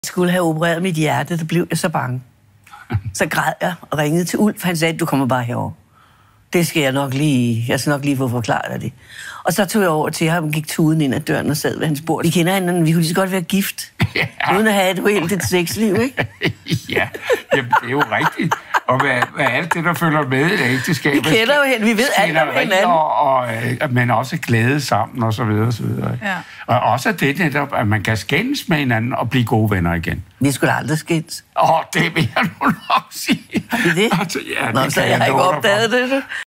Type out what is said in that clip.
Skulle have opereret mit hjerte, der blev jeg så bange. Så græd jeg og ringede til Ulf. Han sagde, du kommer bare herover. Det skal jeg nok lige... Jeg skal nok lige få forklaret dig det. Og så tog jeg over til ham og gik tuden ind ad døren og sad ved hans bord. Vi kender hinanden, vi kunne lige så godt være gift. Ja. Uden at have et uheldigt sexliv, ikke? Ja, jamen, det er jo rigtigt. Og hvad er det, der følger med i et ægteskab? Vi kender jo hende, vi ved alt om hinanden. Men også glæde sammen, og så videre, og så videre. Ja. Og også det netop, at man kan skændes med hinanden og blive gode venner igen. Vi skulle aldrig skændes. Det vil jeg nu nok sige. Har vi det? Altså, ja, Nå, det så jeg har ikke opdaget det.